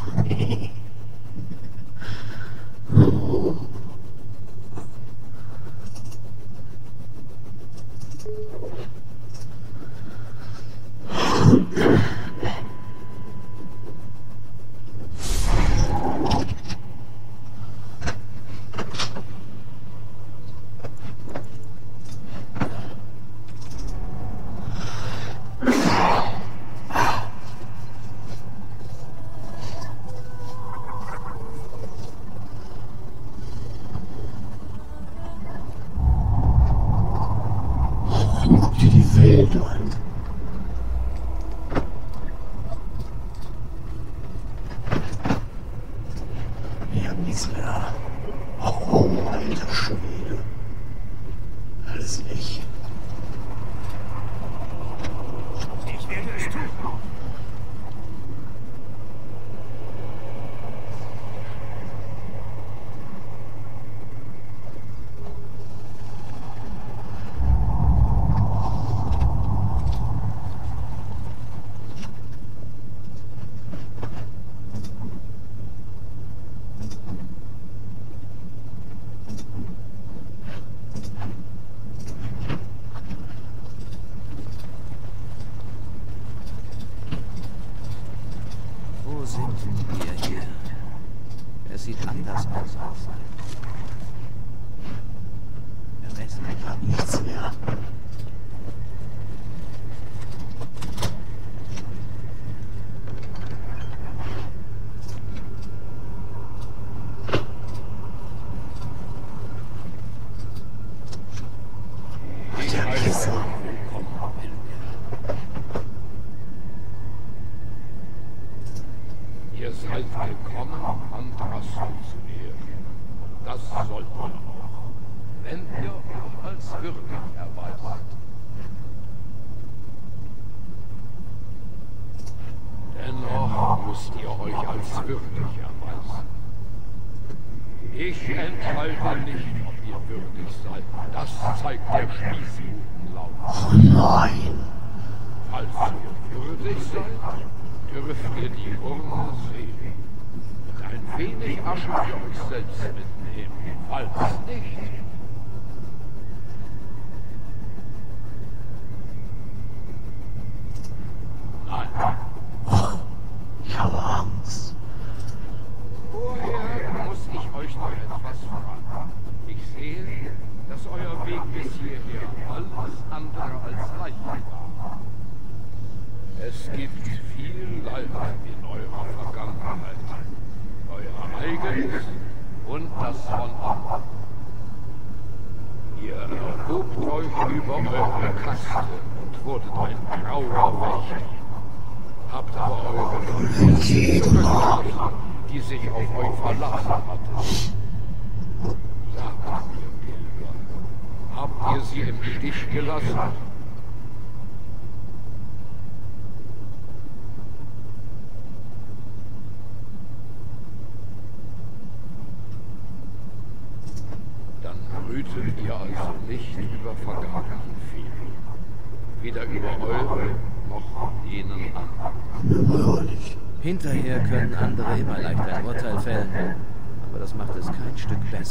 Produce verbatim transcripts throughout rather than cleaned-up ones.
Hinterher können andere immer leicht ein Urteil fällen, aber das macht es kein Stück besser.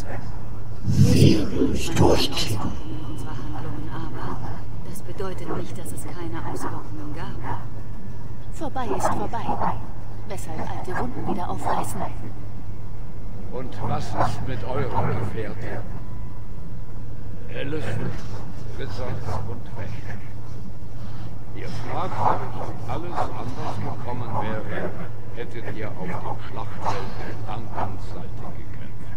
Wir nicht durchkriegen. Unsere Handlungen aber, das bedeutet nicht, dass es keine Auswirkungen gab. Vorbei ist vorbei. Weshalb alte Wunden wieder aufreißen. Und was ist mit eurem Gefährten? Alice, Ritter und Wächter. Ihr fragt euch, ob alles anders gekommen wäre, hättet ihr auf dem Schlachtfeld an Dunkans Seite gekämpft.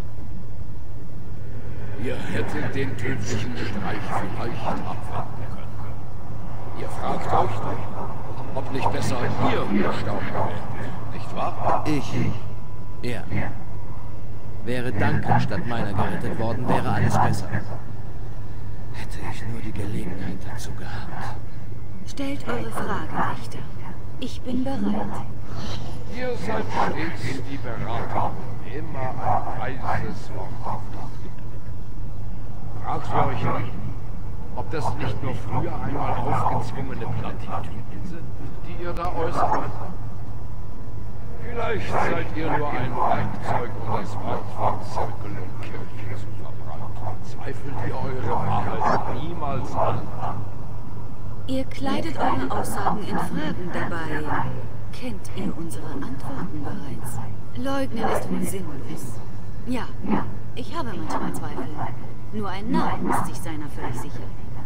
Ihr hättet den tödlichen Streich vielleicht abwenden können. Ihr fragt euch doch, ob nicht besser ihr gestorben wärt, nicht wahr? Ich, er. Wäre Duncan statt meiner gerettet worden, wäre alles besser. Hätte ich nur die Gelegenheit dazu gehabt. Stellt eure Fragen, Wächter. Ich bin bereit. Ihr seid stets die Berater, immer ein weises Wort auf den Lippen. Fragt ihr euch nicht, ob das nicht nur früher einmal aufgezwungene Plattitüden sind, die ihr da äußert? Vielleicht seid ihr nur ein Werkzeug, um das Wort von Zirkel und Kirche zu verbreiten. Zweifelt ihr eure Wahrheit niemals an? Ihr kleidet eure Aussagen in Fragen dabei. Kennt ihr unsere Antworten bereits? Leugnen ist wohl sinnlos. Ja, ich habe manchmal Zweifel. Nur ein Narr ist sich seiner völlig sicher.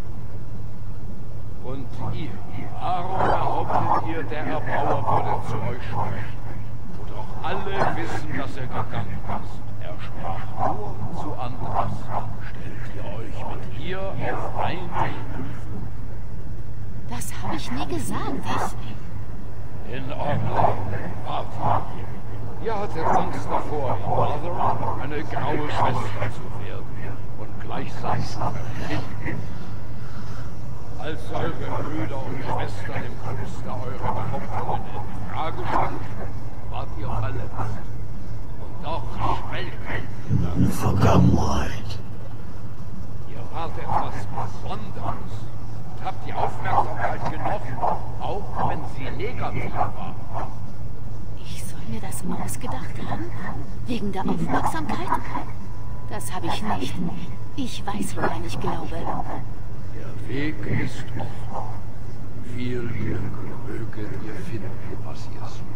Und ihr, warum behauptet ihr, der Erbauer würde zu euch sprechen? Wo doch alle wissen, dass er gegangen ist. Er sprach nur zu Andras. Stellt ihr euch mit ihr auf eine Stufe? Das habe ich nie gesagt. Ich... In Ordnung. Warte. Ihr hattet Angst davor, in Rotherham eine graue Schwester zu werden und gleichsam zu verschwinden. Als eure Brüder und Schwestern im Kloster eure Behauptungen in Frage stellten, wart ihr verletzt. Und doch schwelgt in Vergangenheit. Ihr wart etwas Besonderes und habt die Aufmerksamkeit genossen, auch wenn sie negativ war. Ich soll mir das ausgedacht haben? Wegen der Aufmerksamkeit? Das habe ich nicht. Ich weiß, woran ich glaube. Der Weg ist offen. Viel Glück möget ihr finden, was ihr sucht.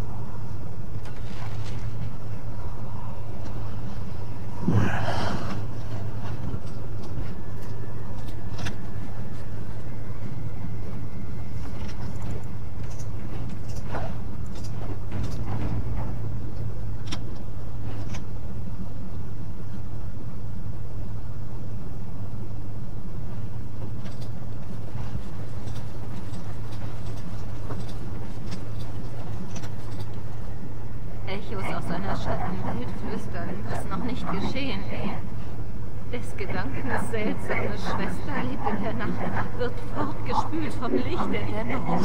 Echos aus einer Schattenwelt flüstern, was noch nicht geschehen. Des Gedankens seltsame Schwester lebt in der Nacht, wird fortgespült vom Licht der Dämmerung.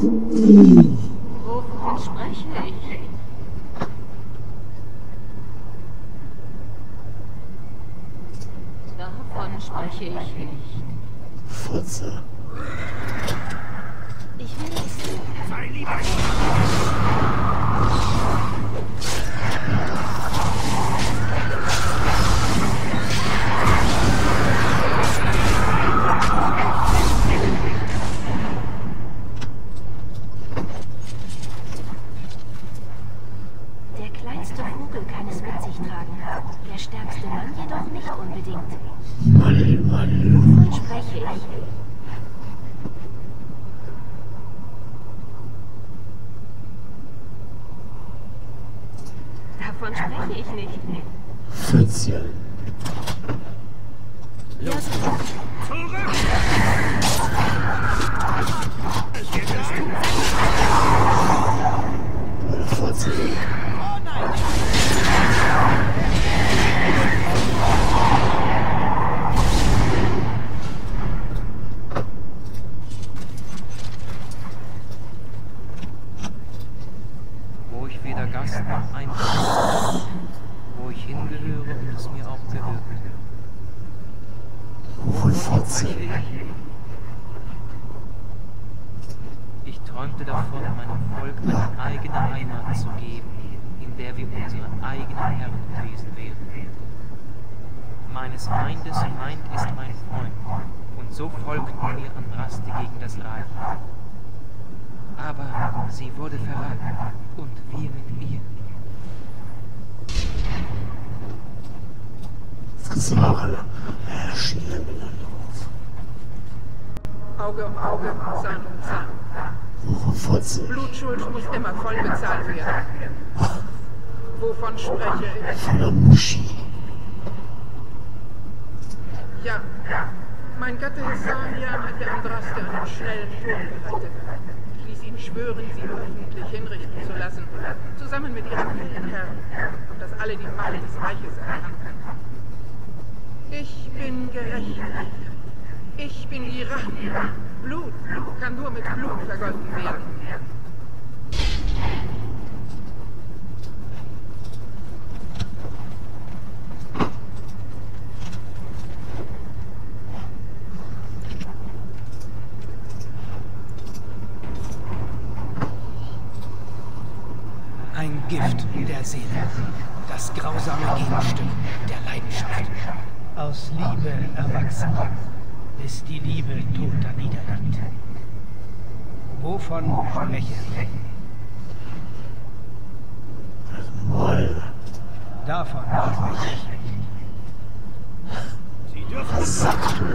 Wovon spreche ich? Davon spreche ich nicht. Fotze. Ich will es. Sei lieber Der kleinste Vogel kann es mit sich tragen. Der stärkste Mann jedoch nicht unbedingt. Mann, Mann. Wovon spreche ich? Davon spreche ich nicht. Fätzchen. Ja, so. zurück! Fotze. Wo ich weder Gast noch Einwohner bin, wo ich hingehöre und es mir auch gehört. Wohl Fotze. Spreche ich? Ich träumte davon, meinem Volk eine eigene Heimat zu geben, in der wir unsere eigenen Herren gewesen wären. Meines Feindes Feind ist mein Freund, und so folgten mir Andraste gegen das Reich. Aber sie wurde verraten, und wir mit ihr. Versage erschienen in der Luft. Auge um Auge, Zahn um Zahn. Wohl Fotze. Blutschuld muss immer voll bezahlt werden. Wovon spreche ich? Von der Muschi. Ja, mein Gatte Hessanian hat der Andraste einen schnellen Tod bereitet. Ich ließ ihn schwören, sie öffentlich hinrichten zu lassen, zusammen mit ihren vielen Herren, auf dass alle die Macht des Reiches erkannten. Ich bin gerecht. Ich bin die Rache. Blut kann nur mit Blut vergolten werden. Ein Gift der Seele. Das grausame Gegenstück der Leidenschaft. Aus Liebe erwachsen, bis die Liebe tot daniederliegt. Wovon spreche ich? Davon spreche ich. Sie dürfen. Was sagst du?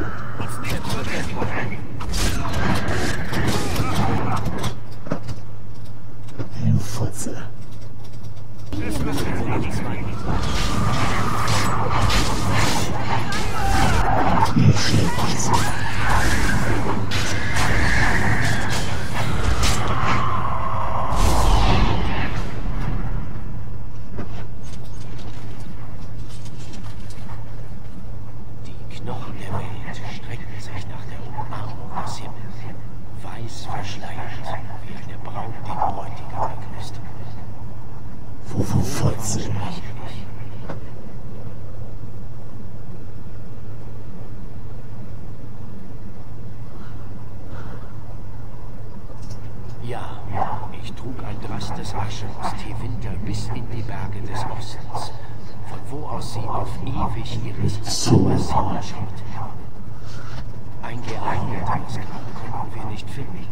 Ein Futze. Das müssen Sie nicht meinen. Mir schlägt nichts mehr. Die Knochen der Welt strecken sich nach der Umarmung des Himmels, weiß verschleiert, wie eine Braut den Bräutigam begrüßt. Wovon Futze? Ja, ich trug ein drastes Asche aus Tevinter bis in die Berge des Ostens, von wo aus sie auf ewig ihres Erbauers hinschaut. Ein geeigneteres Grab konnten wir nicht finden.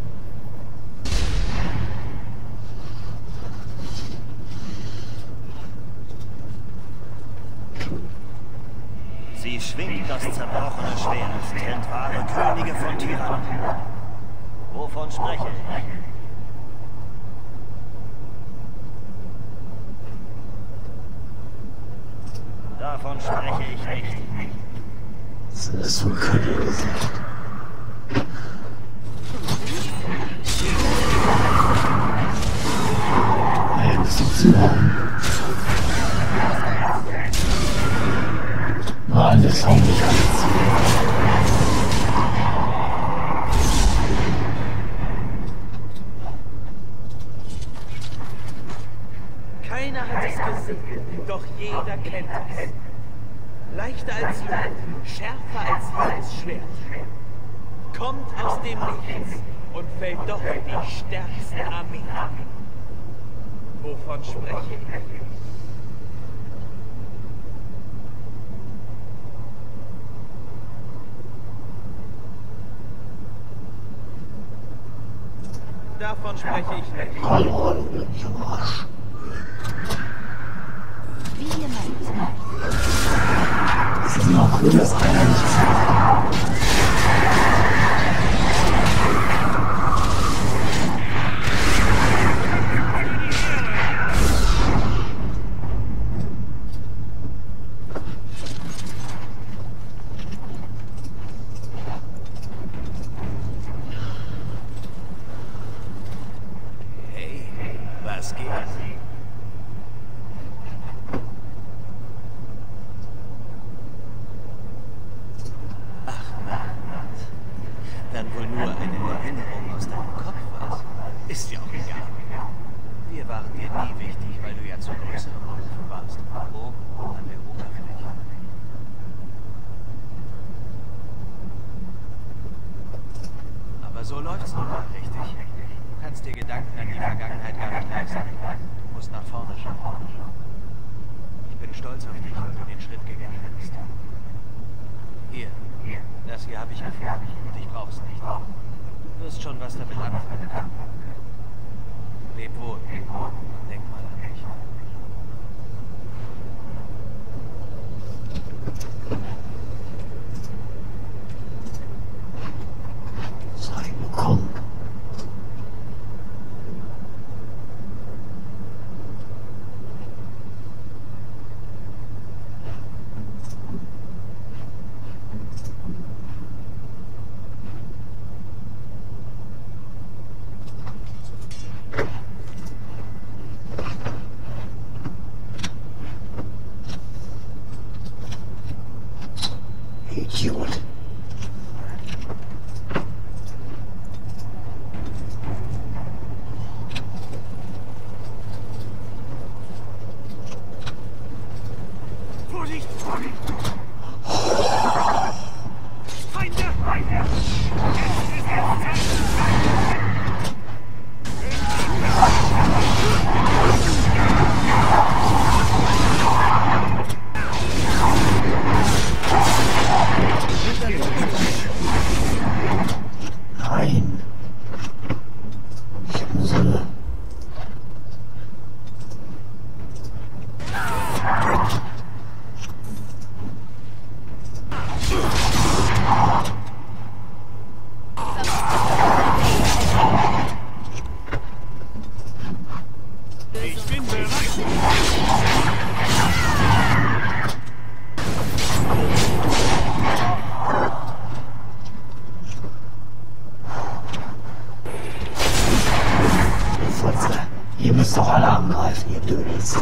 Sie schwingt das zerbrochene Schwert, trennt wahre Könige von Tyrannen. Wovon spreche ich? Davon spreche ich nicht. Das ist so König. Ein bisschen alles haben mich alles. Keiner hat es gesehen, doch jeder kennt es. Leichter als Luft, schärfer als jedes Schwert. Kommt aus dem Nichts und fällt doch die stärkste Armee. Wovon spreche ich? Davon spreche ich nicht. Hallo, hallo, bin ich am Arsch. Wie ihr meint. Das ist noch cool, dass einer nichts sagt. Was geht? Ach Mann, dann wohl nur eine Erinnerung aus deinem Kopf, was? Ist ja auch egal. Wir waren dir nie wichtig, weil du ja zu größeren Berufen warst. Oben an der Oberfläche. Aber so läuft's nun mal richtig. Du kannst dir Gedanken an die Vergangenheit gar nicht leisten. Du musst nach vorne schauen. Ich bin stolz auf dich, weil du den Schritt gegangen bist. Hier, das hier habe ich gefunden und ich brauch's nicht. Du wirst schon was damit anfangen können. Leb wohl. Denk mal an mich. Sei bekommen. Ich bin bereit. Fotze, ihr müsst doch alle angreifen, ihr Dödels.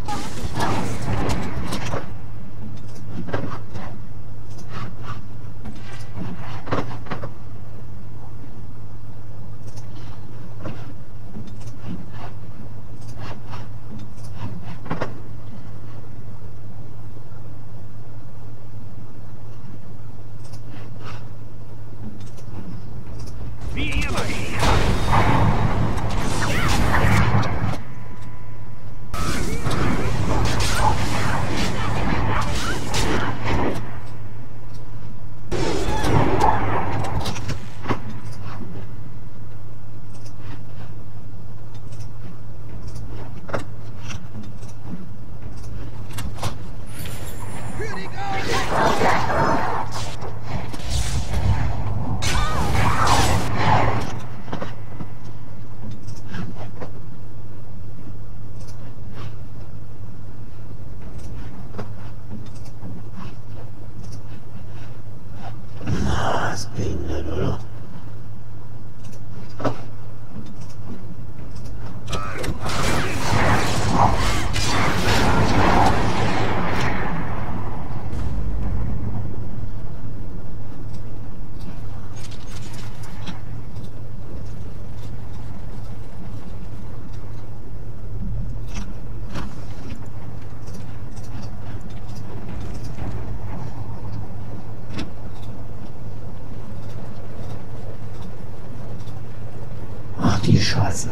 Die Scheiße.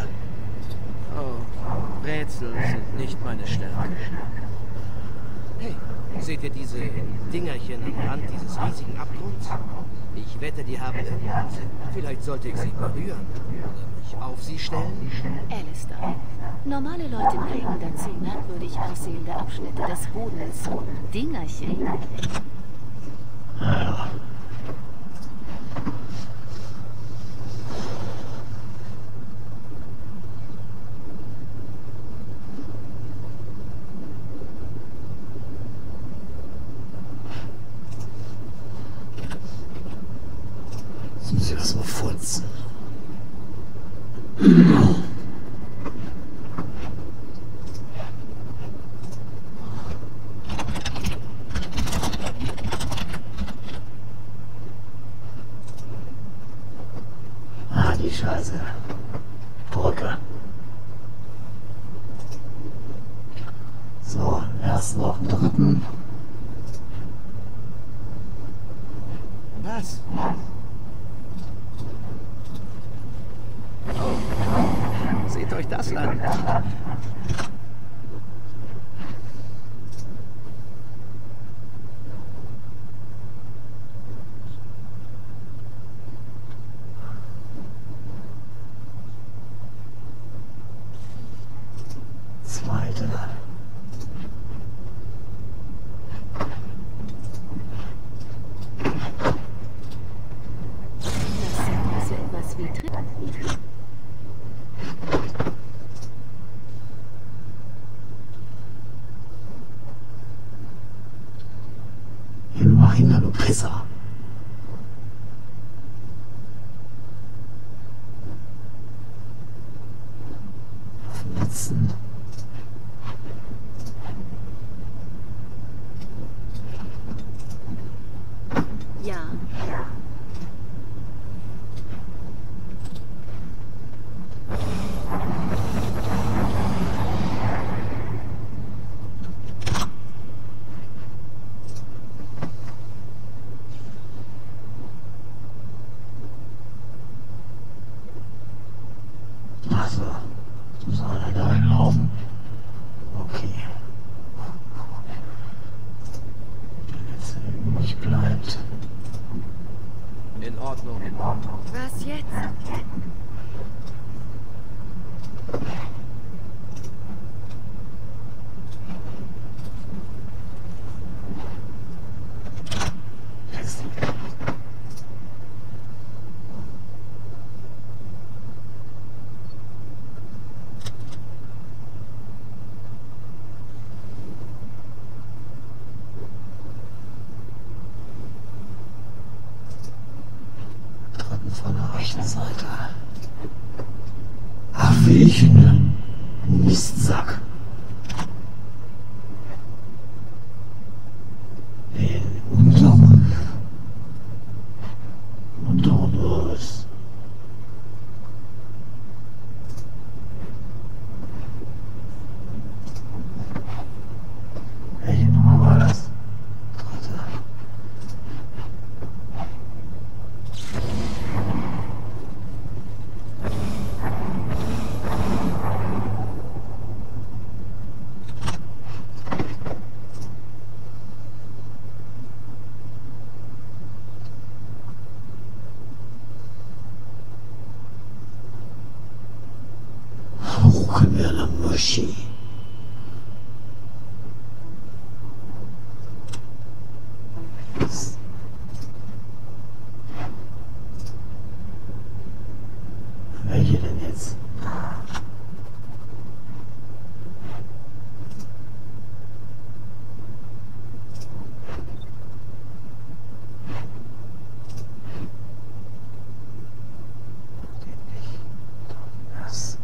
Oh, Rätsel sind nicht meine Stärke. Hey, seht ihr diese Dingerchen am Rand dieses riesigen Abgrunds? Ich wette, die haben irgendeinen Sinn. Vielleicht sollte ich sie berühren oder mich auf sie stellen. Alistair, normale Leute neigen dazu, merkwürdig aussehende Abschnitte des Bodens, Dingerchen. Ja. Muss ich das mal furzen. Ah, die Scheiße. Brücke. So, erst noch einen dritten. Was? Seht euch das an. Zweite. Das sieht so etwas wie Tritt. Mach ihn da, du Pisser. Auf dem letzten. Ja. Seite. Ach, welchen Mistsack. Den Untermund. Untermund. Welche Nummer war das? Dritte. Hochgewehrte Moschee. Welche denn jetzt? Das.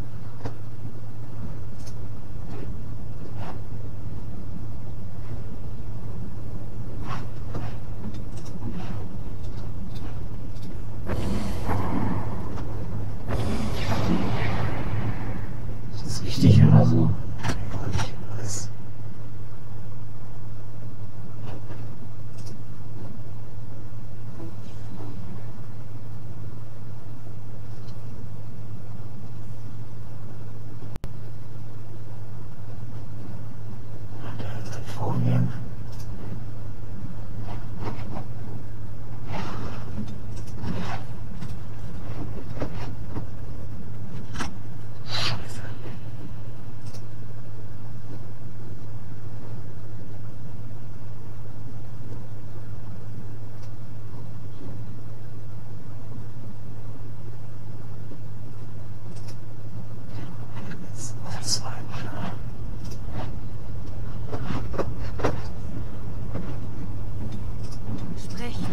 Ist das richtig oder so? Ich weiß. Der wird vorgehen. Scheiße. Jetzt noch zwei, oder? Sprecht.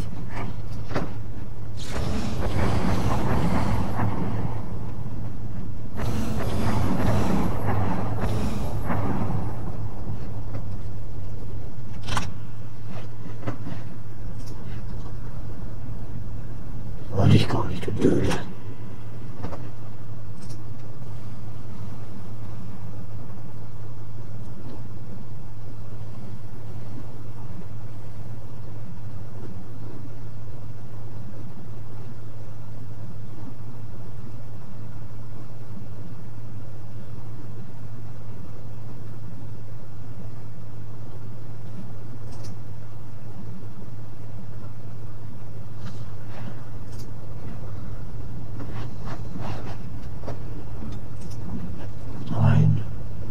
Wollte ich gar nicht, du Dödel. Nein.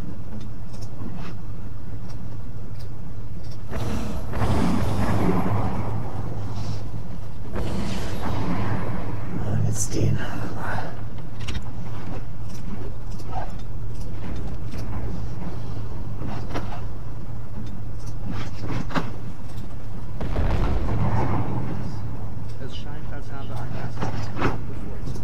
Na, jetzt den. Es scheint, als habe ein Assassin bevorzugt.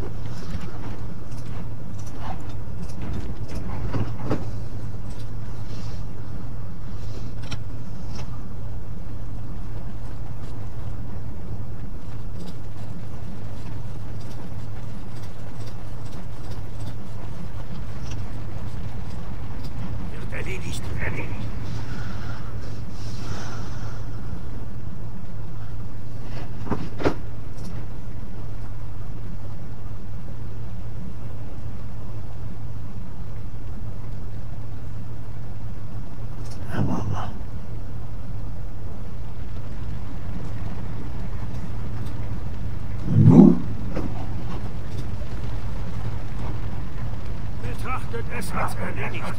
Wird erledigt. Herr Mama. Und nun? Betrachtet es als erledigt.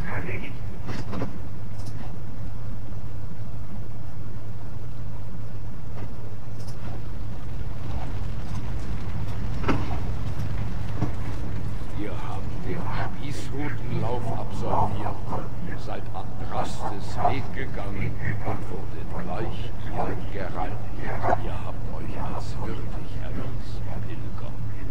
Ihr habt den Spießrutenlauf absolviert, seid Andrastes Weg gegangen und wurdet gleich hier gereinigt. Ihr habt euch als würdig erwiesen, Pilger.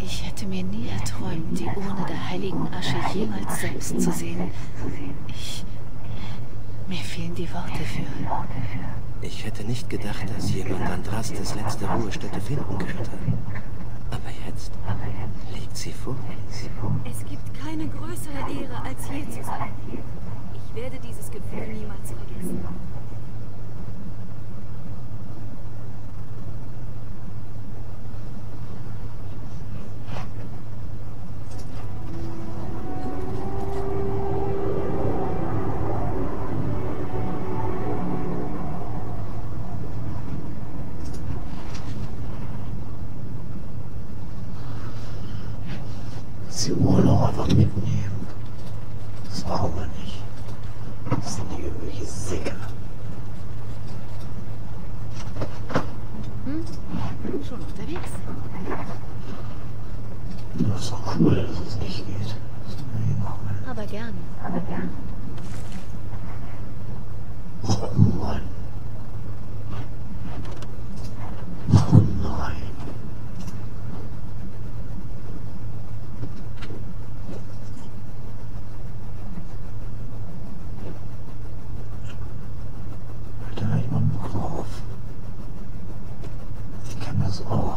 Ich hätte mir nie erträumt, die Urne der heiligen Asche jemals selbst zu sehen. Ich... Mir fehlen die Worte für... Ich hätte nicht gedacht, dass jemand Andrastes letzte Ruhestätte finden könnte. Aber jetzt liegt sie vor uns. Es gibt keine größere Ehre, als hier zu sein. Ich werde dieses Gefühl niemals vergessen. Die Uhr noch einfach mitnehmen. Das brauchen wir nicht. Das sind die übliche Säcke. Hm? Schon unterwegs? Das ist doch cool, dass es nicht geht. Das können wir hier machen. Aber gern. Aber gern. Oh Mann. Oh nein. Da jemand drauf. Ich kann das auch.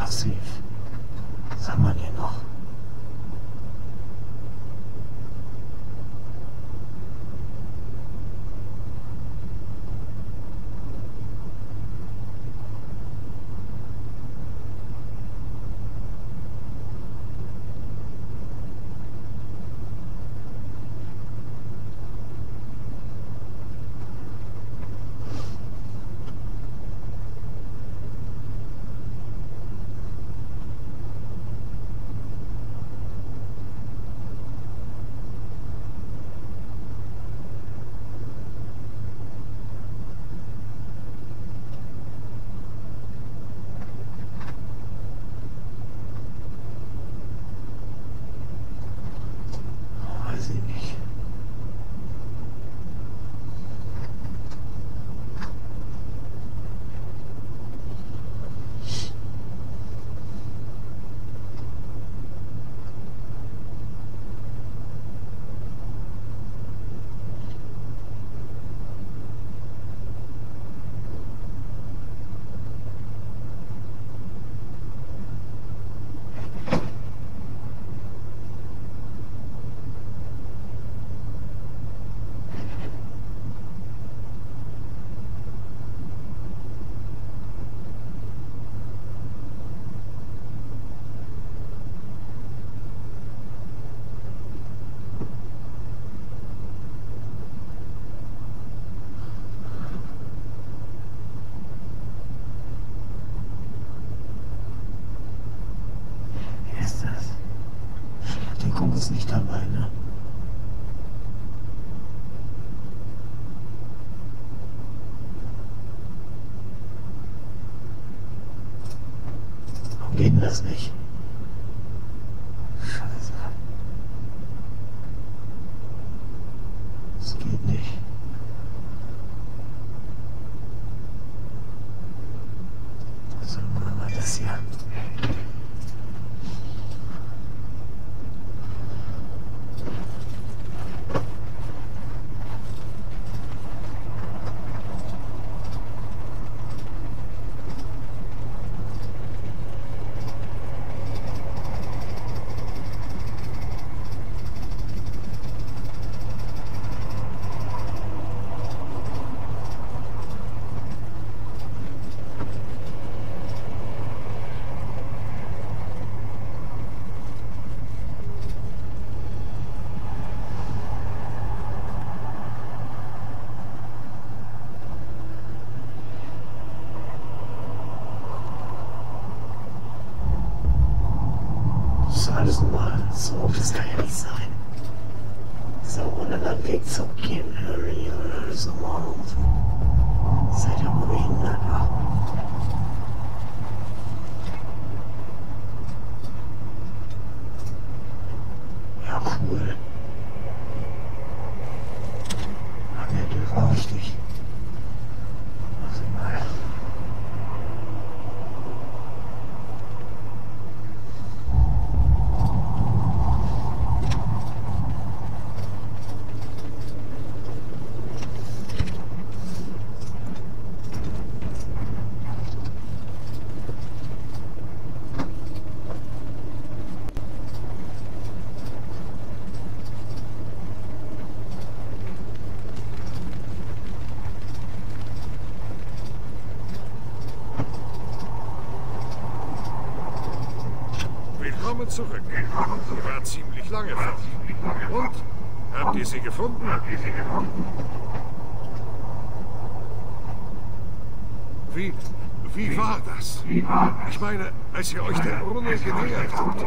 passiv. Was haben wir hier noch? Ist nicht dabei, ne? Warum geht denn das nicht? Scheiße. Das geht nicht. So, machen wir das hier. Alles normal. So, das kann ja nicht sein. So, ohne Landweg zu gehen, Harry, oder so morgen. Seid ihr wohl behindert, wa? Ja, cool. Ach, der Dürr war richtig. Also mal. Willkommen zurück. Sie war ziemlich lange fort. Und? Habt ihr sie gefunden? Wie, wie war das? Ich meine, als ihr euch der Urne genähert habt.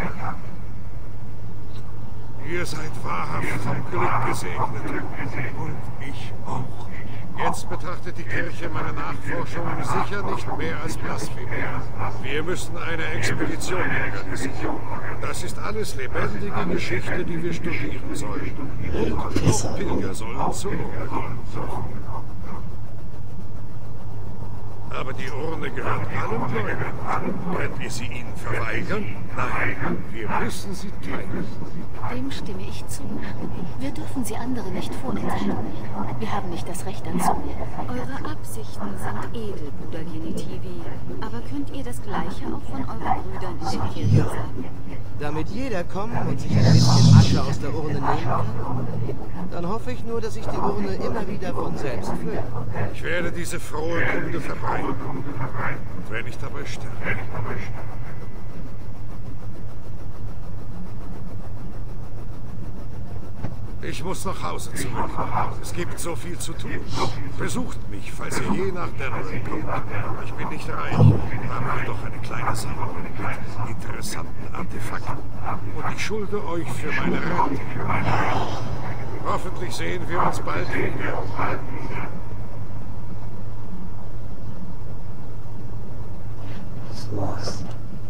Ihr seid wahrhaft vom Glück gesegnet. Und ich auch. Jetzt betrachtet die Kirche meine Nachforschungen sicher nicht mehr als Blasphemie. Wir müssen eine Expedition organisieren. Das ist alles lebendige Geschichte, die wir studieren sollen. Und auch Pilger sollen zur Urne kommen. Aber die Urne gehört allen Gläubigen. Können wir sie ihnen verweigern? Nein, wir müssen sie teilen. Dem stimme ich zu. Wir dürfen sie anderen nicht vorenthalten. Wir haben nicht das Recht dazu. Eure Absichten sind edel, Bruder Genitivi. Aber könnt ihr das Gleiche auch von euren Brüdern in der Kirche sagen? Damit jeder kommen und sich ein bisschen Asche aus der Urne nehmen kann? Dann hoffe ich nur, dass sich die Urne immer wieder von selbst füllt. Ich werde diese frohe Kunde verbreiten. Und wenn ich dabei sterbe. Ich muss nach Hause zurück. Es gibt so viel zu tun. Besucht mich, falls ihr je nach Dalaran kommt. Ich bin nicht reich, habe jedoch eine kleine Sammlung mit interessanten Artefakten. Und ich schulde euch für meine Rente. Hoffentlich sehen wir uns bald wieder. It's lost.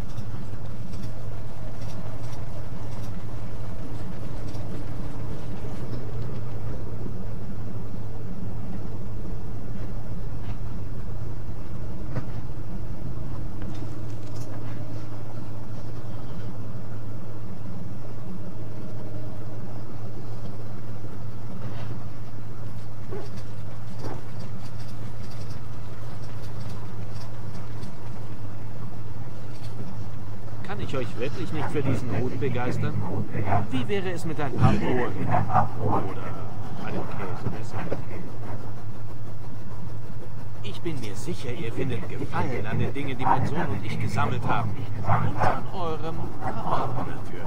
Kann ich euch wirklich nicht für diesen Hut begeistern? Wie wäre es mit ein paar Ohrringen oder einem Käsemesser? Ich bin mir sicher, ihr findet Gefallen an den Dingen, die mein Sohn und ich gesammelt haben. Und an eurem Vater natürlich.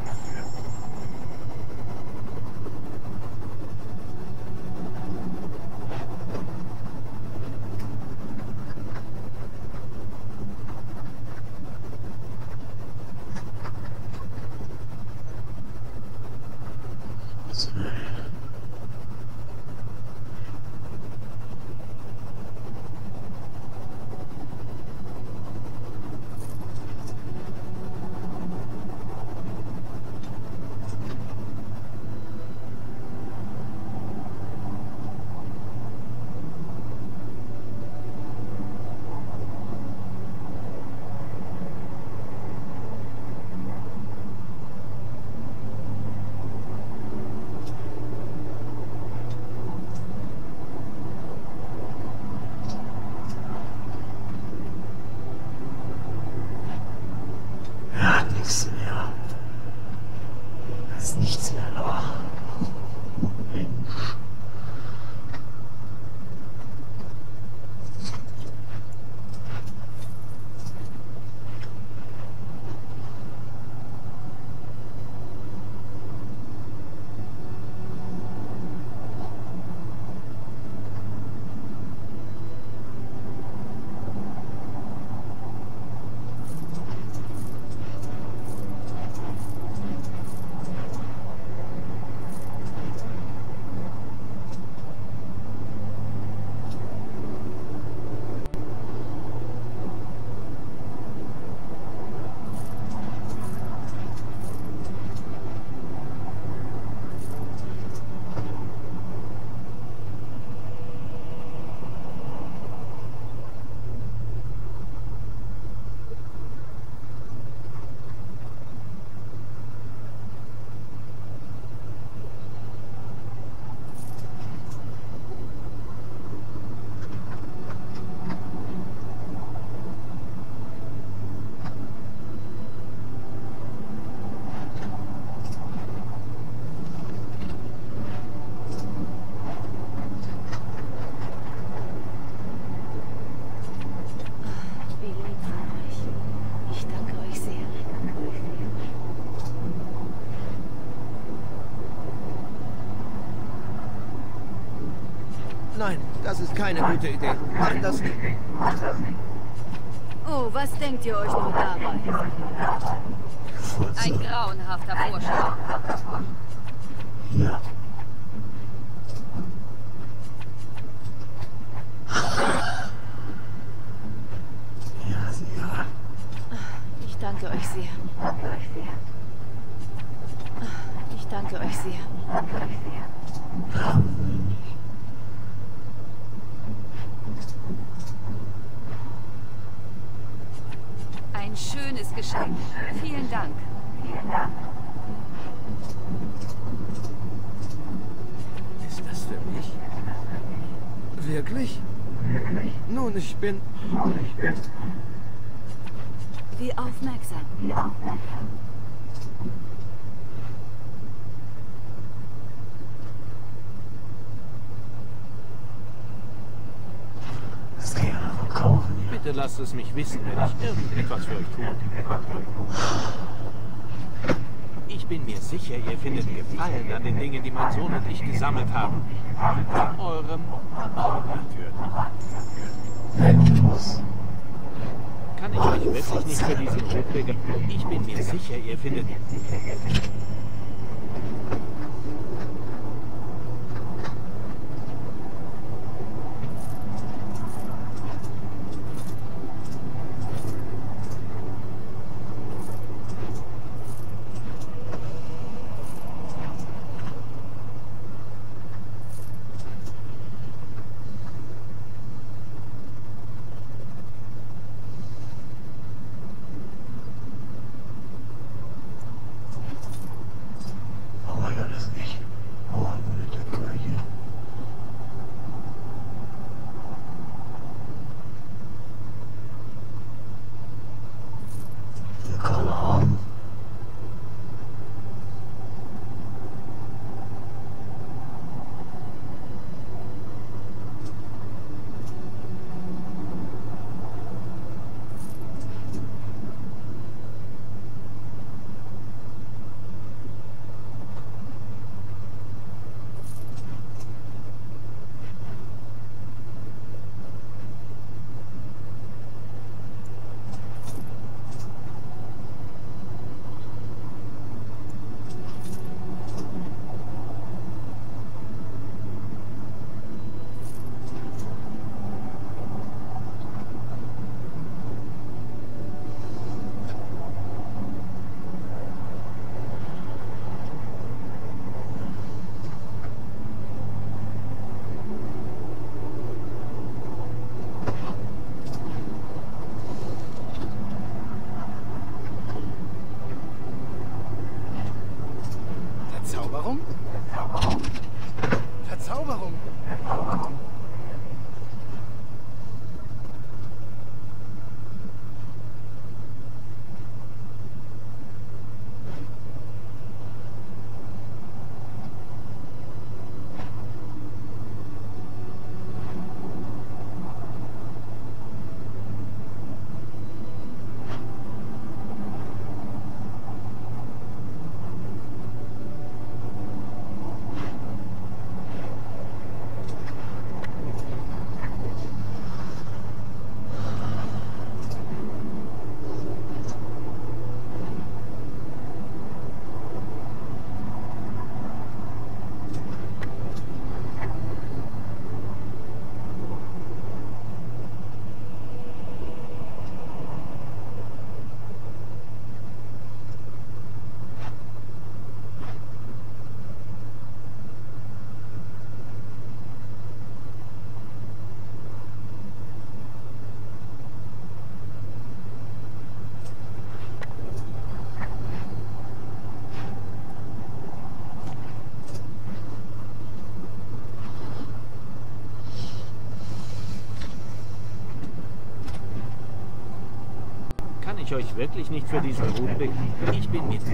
Nein, das ist keine gute Idee. Macht das nicht. Oh, was denkt ihr euch nun dabei? Ein grauenhafter Vorschlag. Ja. Ja, sicher. Ich danke euch sehr. Ich danke euch sehr. Schönes Geschenk. Vielen Dank. Ist das für mich? Wirklich? Nun, ich bin... Wie aufmerksam. Das kann ich einfach kaufen, ja. Bitte lasst es mich wissen, wenn ich irgendetwas für euch tue. Ich bin mir sicher, ihr findet Gefallen an den Dingen, die mein Sohn und ich gesammelt haben. Von eurem Papa natürlich. Endlos. Kann ich euch wirklich nicht für diesen Rotweg... Ich bin mir sicher, ihr findet... Oh mein Gott, das ist echt. Oh, eine gute Kirche. Wir können haben. Verzauberung? Verzauberung? Kann ich euch wirklich nicht für diesen Rotweg... Ich bin mir...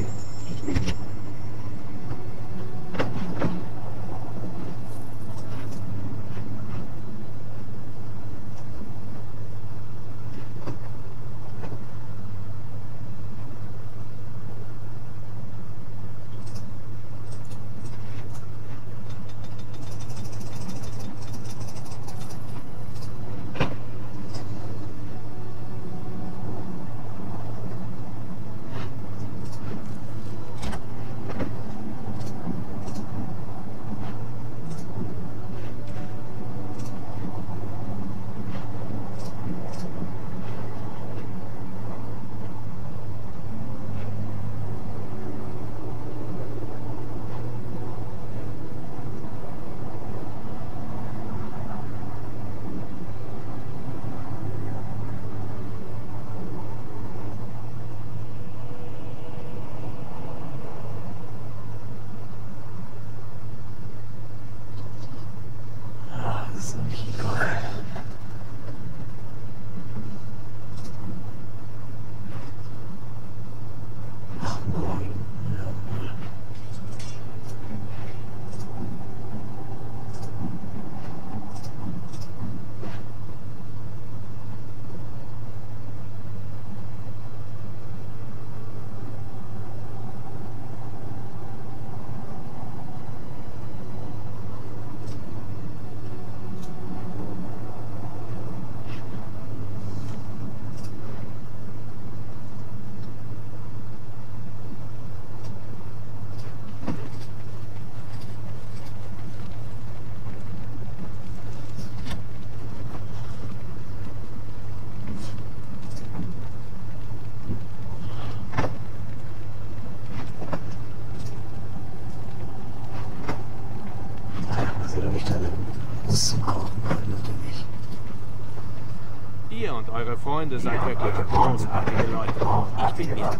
Ihr und eure Freunde seid wirklich großartige Leute. Ich bin ihr.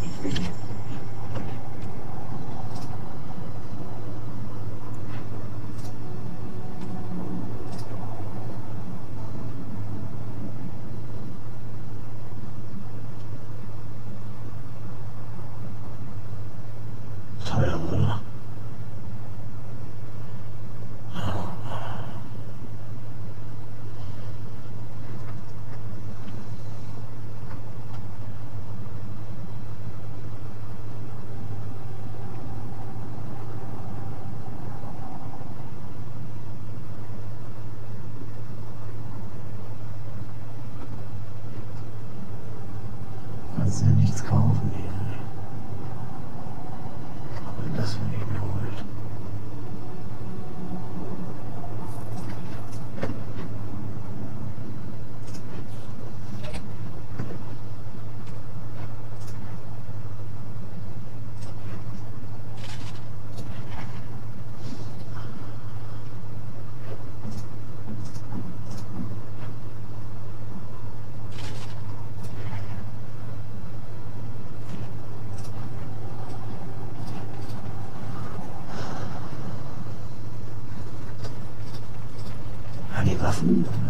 Kannst ja nichts kaufen hier. Aber das wird ihn geholt. Die Waffen